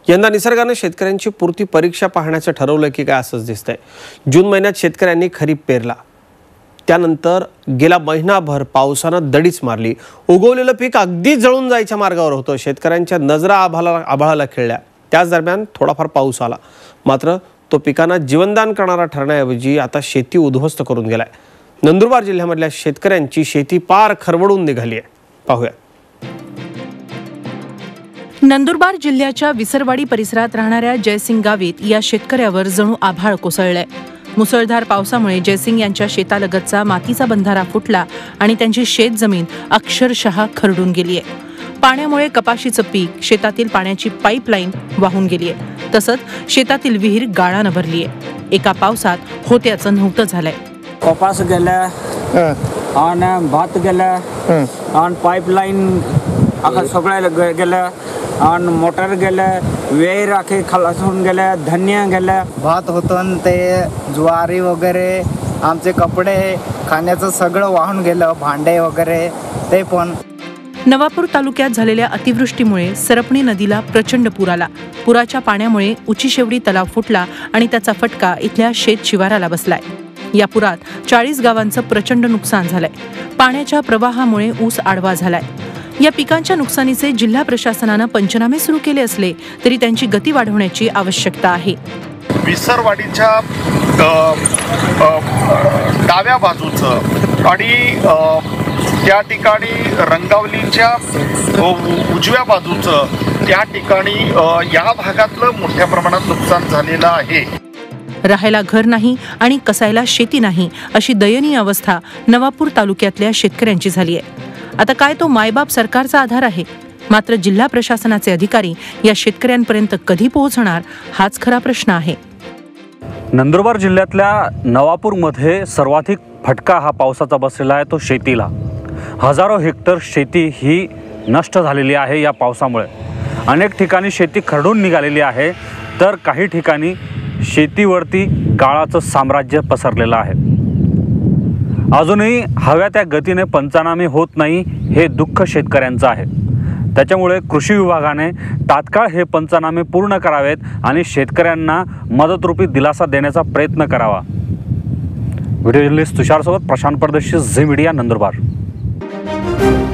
यंदा निसर्गाने शेतकऱ्यांची पुरती परीक्षा पाहण्याचं ठरवलं की काय असंच दिसतंय। जून महिन्यात शेतकऱ्यांनी खरीप पेरला, त्यानंतर गेला महिनाभर पावसानं दडीच मारली। उगवलेलं पीक अगदी जळून जायच्या मार्गावर होतं। शेतकऱ्यांच्या नजरा आभाळाला खिळल्या। त्याच दरम्यान थोडाफार पाऊस आला, मात्र तो पिकांना जीवनदान करणारा ठरण्याऐवजी आता शेती उद्ध्वस्त करून गेलाय। नंदुरबार जिल्ह्यामधल्या शेतकऱ्यांची शेती पार खरवडून निघाली आहे। पाहूया। नंदुरबार जिल्ह्याच्या विसरवाडी परिसरात राहणाऱ्या जयसिंग गावित या शेतकऱ्यावर जणू आभाळ कोसळलंय। मुसळधार पावसामुळे जयसिंग यांच्या शेतालगतचा मातीचा बंधारा फुटला आणि त्यांची शेतजमीन अक्षरशः खरडून गेलीय। पाण्यामुळे कपाशीचं पीक, शेतातील पाण्याची पाईपलाईन वाहून गेलीय, तसंच शेतातील विहीर गाळानं भरलीय। एका पावसात होत्याचं नव्हतं झालंय। कपास गेलं आणि भात गेलं आणि पाईपलाईन सगळं गेलं आणि मोटर गेलं, वेर आखे खलासून गेलं, धान्य गेलं, भात होतं ते ज्वारी वगैरे, आमचे कपडे, खाण्याचं सगळं वाहून गेलं, भांडे वगैरे ते पण। नवापूर तालुक्यात झालेल्या अतिवृष्टीमुळे सरपणी नदीला प्रचंड पूर आला। पुराच्या पाण्यामुळे उचीशेवडी तलाव फुटला आणि त्याचा फटका इथल्या शेत शिवाराला बसलाय। या पुरात 40 गावांचं प्रचंड नुकसान झालंय। पाण्याच्या प्रवाहामुळे ऊस आडवा झालाय। या पिकांच्या नुकसानीचे जिल्हा प्रशासनानं पंचनामे सुरू केले असले तरी त्यांची गती वाढवण्याची आवश्यकता आहे। विसरवाडीच्या डाव्या बाजूचं आणि त्या ठिकाणी रंगावलीच्या उजव्या बाजूचं त्या ठिकाणी या भागातलं मोठ्या प्रमाणात नुकसान झालेलं आहे। राहायला घर नाही आणि कसायला शेती नाही अशी दयनीय अवस्था नवापूर तालुक्यातल्या शेतकऱ्यांची झाली आहे। आता काय तो मायबाप सरकारचा आधार आहे, मात्र जिल्हा प्रशासनाचे अधिकारी या शेतकऱ्यांपर्यंत कधी पोहोचणार हाच खरा प्रश्न आहे। नंदुरबार जिल्ह्यातल्या नवापूरमध्ये सर्वाधिक फटका हा पावसाचा बसलेला आहे, तो शेतीला। हजारो हेक्टर शेती ही नष्ट झालेली आहे या पावसामुळे। अनेक ठिकाणी शेती खरडून निघालेली आहे, तर काही ठिकाणी शेतीवरती गाळाचं साम्राज्य पसरलेलं आहे। अजूनही हव्या त्या गतीने पंचनामे होत नाही, हे दुःख शेतकऱ्यांचं आहे। त्याच्यामुळे कृषी विभागाने तात्काळ हे पंचनामे पूर्ण करावेत आणि शेतकऱ्यांना मदतरूपी दिलासा देण्याचा प्रयत्न करावा। व्हिडिओ जर्नलिस्ट तुषारसोबत प्रशांत परदेशी, झी मीडिया, नंदुरबार।